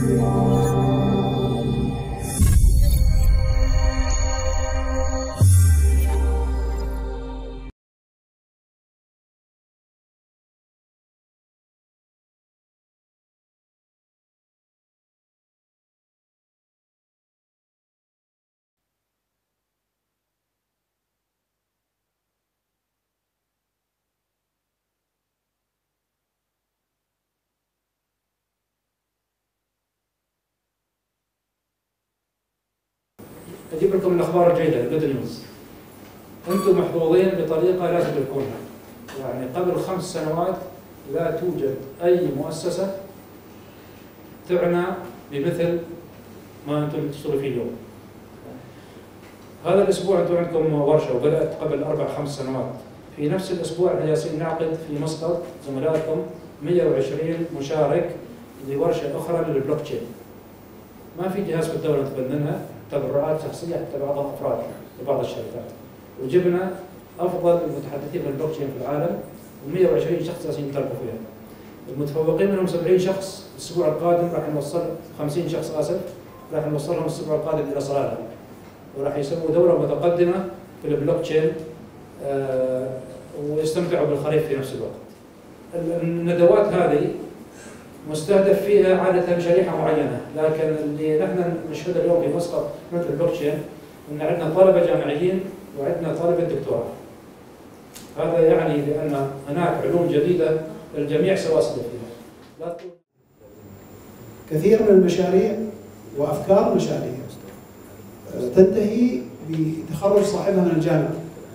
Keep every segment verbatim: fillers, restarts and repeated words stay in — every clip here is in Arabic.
أجيب لكم الأخبار الجيدة الجود نيوز. أنتم محظوظين بطريقة لا تدركونها. يعني قبل خمس سنوات لا توجد أي مؤسسة تعنى بمثل ما أنتم تشتغلوا فيه اليوم. هذا الأسبوع أنتم عندكم ورشة وبدأت قبل أربع خمس سنوات. في نفس الأسبوع احنا جالسين نعقد في مسقط زملائكم مئة وعشرين مشارك لورشة أخرى للبلوك تشين. ما في جهاز في الدولة تبننها، تبرعات شخصية حتى بعض أفراد لبعض الشركات. وجبنا أفضل المتحدثين في البلوك تشين في العالم ومئة وعشرين شخص جالسين يشاركوا فيها. المتفوقين منهم سبعين شخص، الأسبوع القادم راح نوصل خمسين شخص آسف، راح نوصلهم الأسبوع القادم إلى صلالة. وراح يسووا دورة متقدمة في البلوك تشين آه ويستمتعوا بالخريف في نفس الوقت. الندوات هذه مستهدف فيها عادة شريحة معينة، لكن اللي نحن نشهده اليوم في مسقط مثل البلوك تشين ان عندنا طلبة جامعيين وعندنا طلبة دكتوراه. هذا يعني بأن هناك علوم جديدة الجميع سواسية فيها. لا كثير من المشاريع وأفكار مشاريع تنتهي بتخرج صاحبها من الجامعة،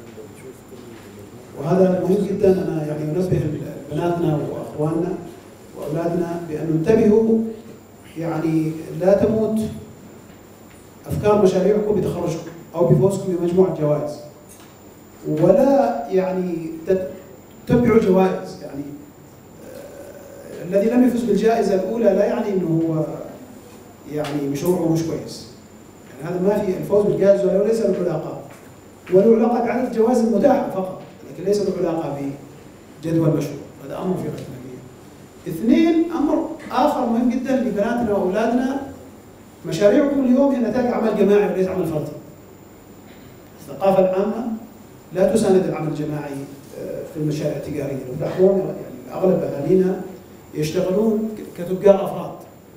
وهذا مهم جدا. أنا يعني أنبه بناتنا وأخواننا وأولادنا بأن انتبهوا، يعني لا تموت أفكار مشاريعكم بتخرجكم أو بفوزكم بمجموعة جوائز، ولا يعني تتبعوا جوائز. يعني آه الذي لم يفز بالجائزة الأولى لا يعني أنه هو يعني مشروعه مش كويس. يعني هذا ما في الفوز بالجائزة الأولى ليس له علاقة، وله علاقة بعدد الجوائز المتاحة فقط، لكن ليس له علاقة بجدوى المشروع. هذا أمر في غاية الأهمية. اثنين، أمر آخر مهم جدا لبناتنا وأولادنا، مشاريعكم اليوم هي نتاج عمل جماعي وليس عمل فردي. الثقافة العامة لا تساند العمل الجماعي في المشاريع التجارية، وتلاحظون يعني أغلب أهالينا يشتغلون كتجار أفراد،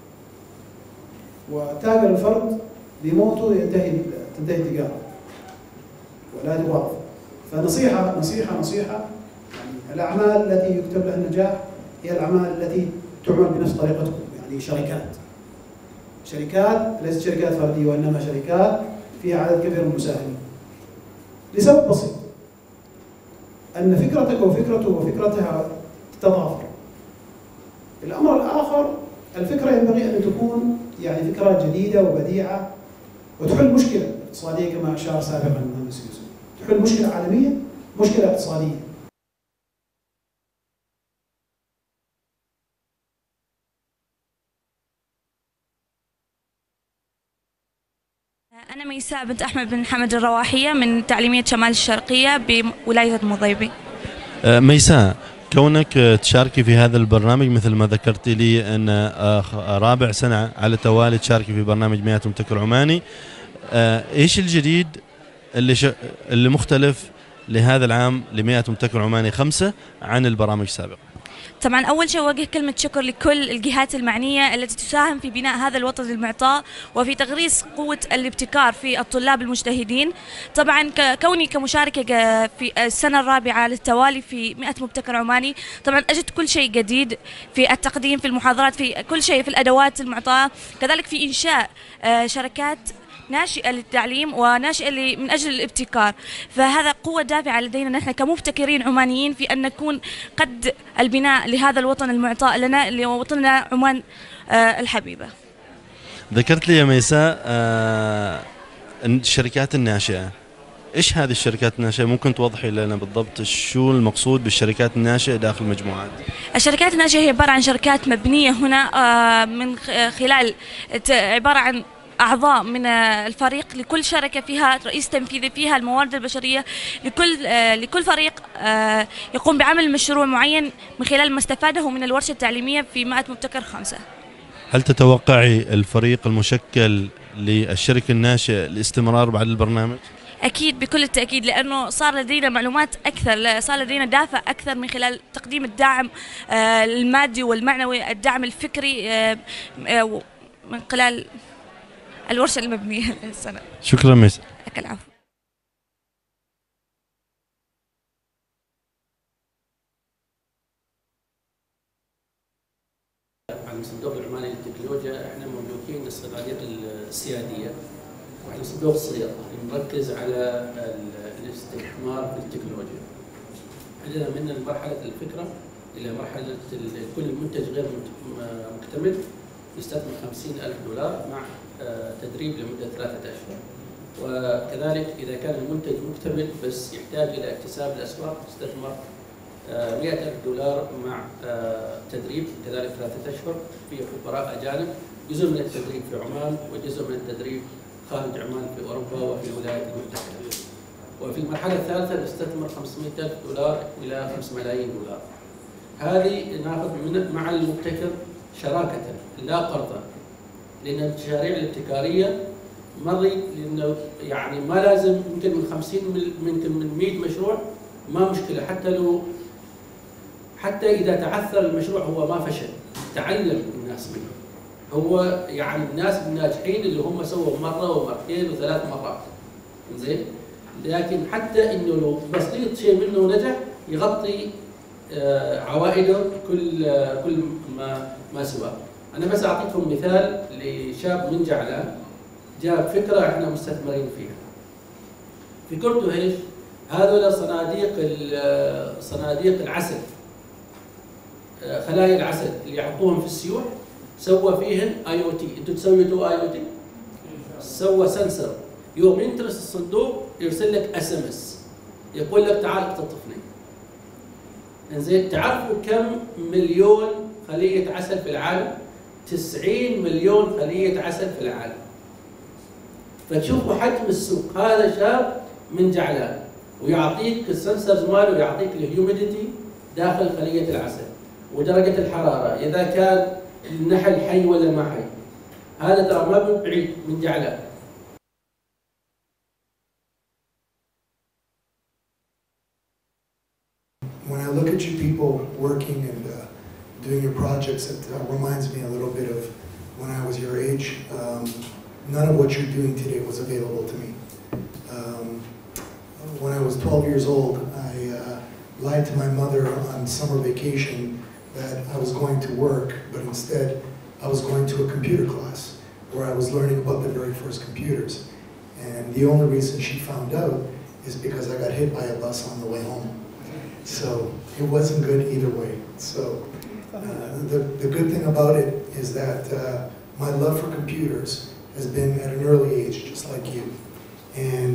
وتاجر الفرد بموته ينتهي تنتهي التجارة ولا يتوظف. فنصيحة نصيحة نصيحة يعني الأعمال التي يكتب لها النجاح هي الأعمال التي تعمل بنفس طريقتكم، يعني شركات. شركات ليست شركات فردية، وإنما شركات فيها عدد كبير من المساهمين. لسبب بسيط، أن فكرتك وفكرته وفكرتها تتضافر. الأمر الآخر، الفكرة ينبغي أن تكون يعني فكرة جديدة وبديعة وتحل مشكلة اقتصادية كما أشار سابقا المهندس يوسف. تحل مشكلة عالمية، مشكلة اقتصادية. أنا ميساء بنت أحمد بن حمد الرواحية من تعليمية شمال الشرقية بولاية المضيبي. ميساء، كونك تشاركي في هذا البرنامج مثل ما ذكرتي لي أن رابع سنة على التوالي تشاركي في برنامج مئات مبتكر عماني، إيش الجديد اللي ش... اللي مختلف لهذا العام لمئات مبتكر عماني خمسة عن البرامج السابقة؟ طبعا أول شيء أوجه كلمة شكر لكل الجهات المعنية التي تساهم في بناء هذا الوطن المعطاء وفي تغريس قوة الابتكار في الطلاب المجتهدين. طبعا كوني كمشاركة في السنة الرابعة للتوالي في مئة مبتكر عماني، طبعا أجد كل شيء جديد في التقديم، في المحاضرات، في كل شيء، في الأدوات المعطاة، كذلك في إنشاء شركات ناشئة للتعليم وناشئة من أجل الابتكار. فهذا قوة دافعة لدينا نحن كمبتكرين عمانيين في أن نكون قد البناء لهذا الوطن المعطاء لنا، لوطننا عمان الحبيبة. ذكرت لي يا ميساء الشركات الناشئة، إيش هذه الشركات الناشئة؟ ممكن توضحي لنا بالضبط شو المقصود بالشركات الناشئة داخل المجموعات؟ الشركات الناشئة هي عبارة عن شركات مبنية هنا من خلال عبارة عن أعضاء من الفريق، لكل شركة فيها رئيس تنفيذي، فيها الموارد البشرية، لكل لكل فريق يقوم بعمل مشروع معين من خلال ما استفاده من الورشة التعليمية في مئة مبتكر خمسة. هل تتوقعي الفريق المشكل للشركة الناشئة الاستمرار بعد البرنامج؟ أكيد بكل التأكيد، لأنه صار لدينا معلومات أكثر، صار لدينا دافع أكثر من خلال تقديم الدعم المادي والمعنوي، الدعم الفكري من خلال الورشة المبنية السنة. شكرا ميساء. لك العفو. عن الصندوق العماني للتكنولوجيا، احنا مملوكين للصناديق السياديه، واحنا صندوق صغير نركز على الاستثمار في التكنولوجيا. عندنا من مرحله الفكره الى مرحله كل منتج غير مكتمل يستثمر خمسين ألف دولار مع تدريب لمده ثلاثه اشهر. وكذلك اذا كان المنتج مكتمل بس يحتاج الى اكتساب الاسواق يستثمر مئة ألف دولار مع تدريب كذلك ثلاثة أشهر في خبراء أجانب، جزء من التدريب في عمان وجزء من التدريب خارج عمان في أوروبا وفي الولايات المتحدة. وفي المرحلة الثالثة نستثمر خمسمئة ألف دولار إلى خمسة ملايين دولار. هذه ناخذ من مع المبتكر شراكة لا قرضا، لأن المشاريع الابتكارية مري لأنه يعني ما لازم يمكن من خمسين يمكن من مئة مشروع ما مشكلة، حتى لو حتى إذا تعثر المشروع هو ما فشل، تعلم الناس منه. هو يعني الناس الناجحين اللي هم سووا مرة ومرتين وثلاث مرات، زين؟ لكن حتى إنه لو بسيط شيء منه نجح يغطي عوائده كل كل ما ما سواه. أنا بس أعطيكم مثال لشاب من جعلان جاب فكرة إحنا مستثمرين فيها. فكرته إيش؟ هذول صناديق صناديق العسل، خلايا العسل اللي يحطوهم في السيوح، سوى فيهن اي او تي. انتم تسويتوا اي او تي؟ سوى سنسر، يوم ينترس الصندوق يرسل لك اس ام اس يقول لك تعال اقتطفني. انزين، تعرفوا كم مليون خلية عسل في العالم؟ تسعين مليون خلية عسل في العالم. فتشوفوا حجم السوق. هذا شاب من جعلان ويعطيك السنسرز ماله، ويعطيك الهيوميديتي داخل خلية العسل ودرجة الحرارة، إذا كان النحل حي ولا ما حي. هذا ترى ما من بعيد من جعلان. When I look at you people working and uh, doing your projects, it uh, reminds me a little bit of when I was your age. Um, none of what you're doing today was available to me. Um, when I was twelve years old, I uh, lied to my mother on summer vacation that I was going to work, but instead I was going to a computer class where I was learning about the very first computers. And the only reason she found out is because I got hit by a bus on the way home. So it wasn't good either way. So uh, the, the good thing about it is that uh, my love for computers has been at an early age, just like you. And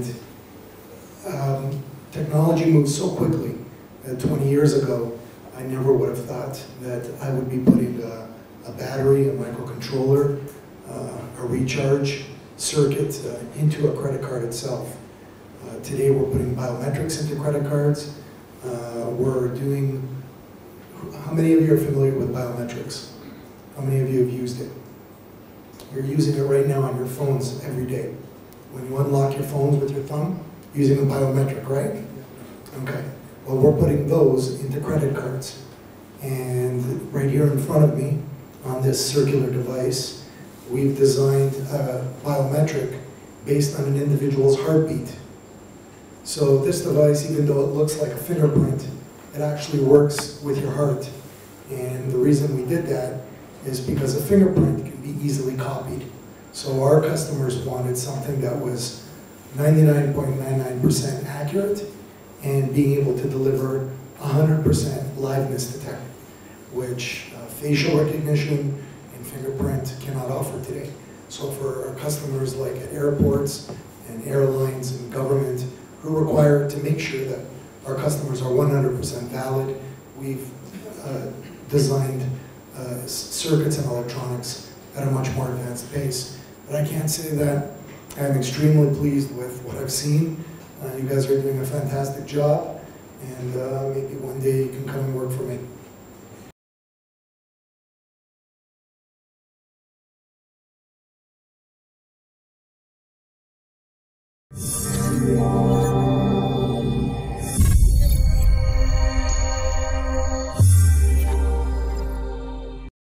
um, technology moves so quickly that twenty years ago, I never would have thought that I would be putting a, a battery, a microcontroller, uh, a recharge circuit uh, into a credit card itself. Uh, today we're putting biometrics into credit cards. Uh, we're doing, how many of you are familiar with biometrics? How many of you have used it? You're using it right now on your phones every day. When you unlock your phones with your thumb, using a biometric, right? Okay. Well, we're putting those into credit cards. And right here in front of me, on this circular device, we've designed a biometric based on an individual's heartbeat. So this device, even though it looks like a fingerprint, it actually works with your heart. And the reason we did that is because a fingerprint can be easily copied. So our customers wanted something that was ninety-nine point nine nine percent accurate and being able to deliver one hundred percent liveness detect, which uh, facial recognition and fingerprint cannot offer today. So for our customers like at airports and airlines and government who require to make sure that our customers are one hundred percent valid, we've uh, designed uh, circuits and electronics at a much more advanced pace. But I can't say that I'm extremely pleased with what I've seen. Uh, you guys are doing a fantastic job, and uh, maybe one day you can come and work for me. you.